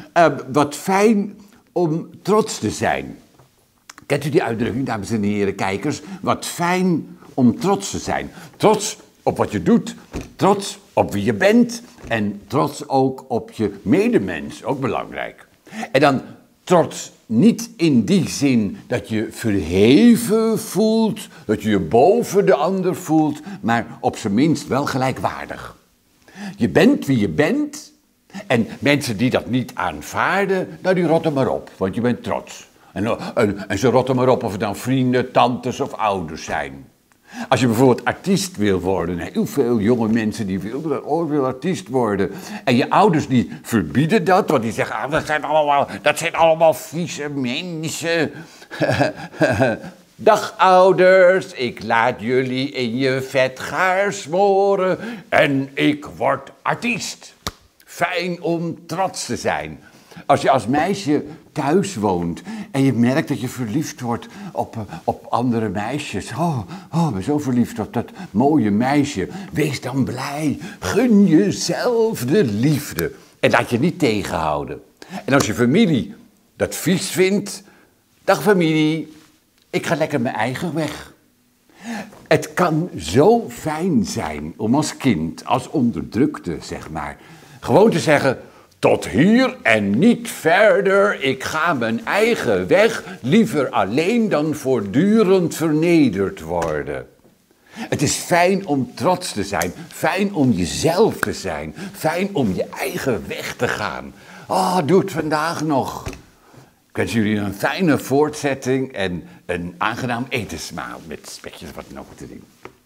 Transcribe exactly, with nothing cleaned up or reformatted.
Uh, wat fijn om trots te zijn. Kent u die uitdrukking, dames en heren kijkers? Wat fijn om trots te zijn. Trots op wat je doet, trots op wie je bent en trots ook op je medemens, ook belangrijk. En dan trots niet in die zin dat je verheven voelt, dat je je boven de ander voelt, maar op zijn minst wel gelijkwaardig. Je bent wie je bent en mensen die dat niet aanvaarden, nou die rotten maar op, want je bent trots. En, en, en ze rotten maar op of het dan vrienden, tantes of ouders zijn. Als je bijvoorbeeld artiest wil worden, heel veel jonge mensen die wilden ooit wil artiest worden. En je ouders die verbieden dat, want die zeggen, ah, dat zijn allemaal, dat zijn allemaal vieze mensen. Dag ouders, ik laat jullie in je vet gaar smoren en ik word artiest. Fijn om trots te zijn. Als je als meisje thuis woont en je merkt dat je verliefd wordt op, op andere meisjes. Oh, oh, ik ben zo verliefd op dat mooie meisje. Wees dan blij. Gun jezelf de liefde. En laat je niet tegenhouden. En als je familie dat vies vindt. Dag familie, ik ga lekker mijn eigen weg. Het kan zo fijn zijn om als kind, als onderdrukte zeg maar, gewoon te zeggen, tot hier en niet verder, ik ga mijn eigen weg, liever alleen dan voortdurend vernederd worden. Het is fijn om trots te zijn, fijn om jezelf te zijn, fijn om je eigen weg te gaan. Oh, doe het vandaag nog. Ik wens jullie een fijne voortzetting en een aangenaam etensmaal met spekjes wat noten erin.